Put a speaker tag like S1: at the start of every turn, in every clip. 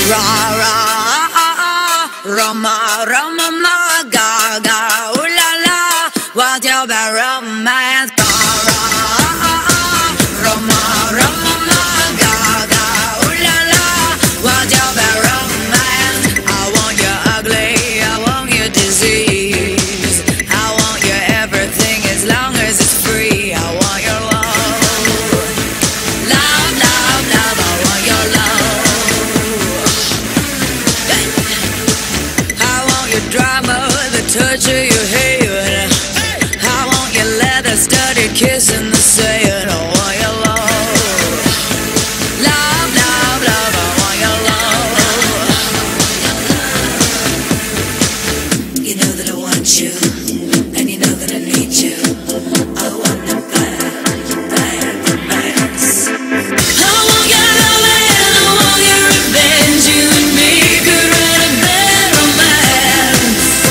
S1: Ra ra Roma Roma ma ga ga ooh la la, what's your bad romance? Ga ra Roma Roma ma ga ga ooh la la, what's your bad romance? I want you ugly, I want you disease, I want you everything as long as it's free. I want your love, love, love, love. I want your love. Drama, the touch of your hair. I want your leather-studded kiss in the sand. I want your love, love, love, love. I want your love. You know that I want you, and you know that I need you. I want the bad romance. I want your love and I want your revenge. You and me could write a bad romance.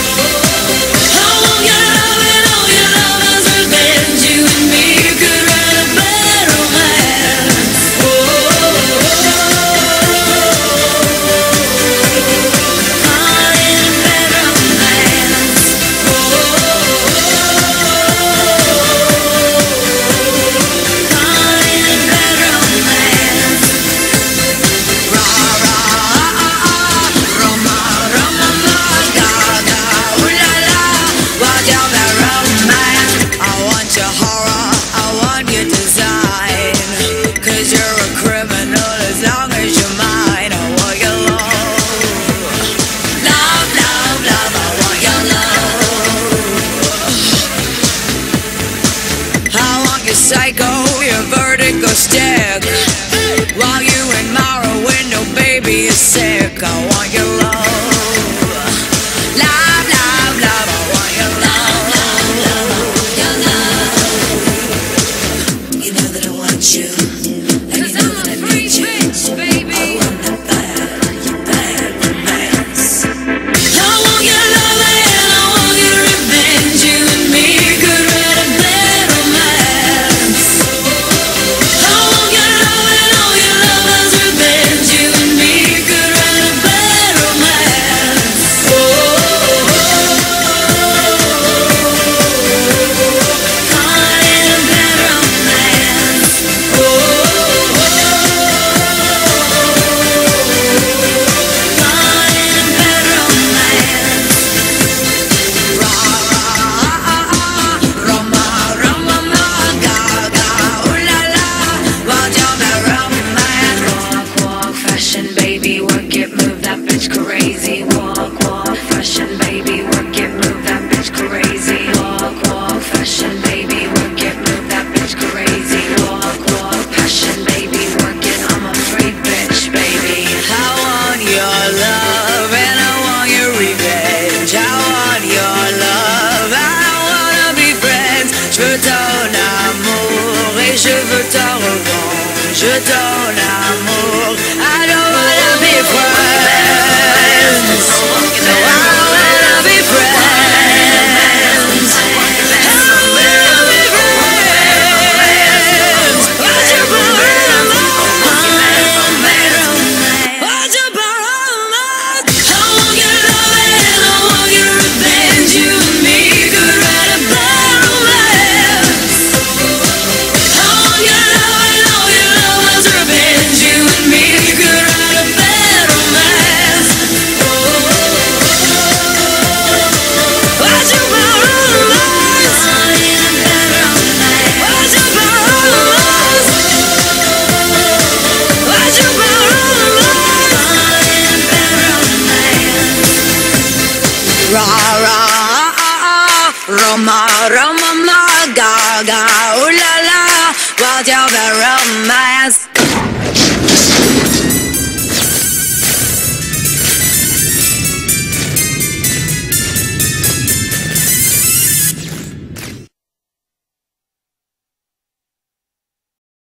S1: Psycho, your vertigo stick, while you admire a window, baby, you're sick. I want your love, love, love, love. I want your love, your love. You know that I want you, and you know that I need you. Baby. I want the bad romance. I want your love and I want your revenge. You and me could write a bad romance. Je veux ta revanche, ton amour. I don't wanna be friends. No, I wanna be friends. I wanna be friends. What's your problem? What's your problem? I want your love and I want your revenge. You and me could write a bad romance. Ra ra Roma Roma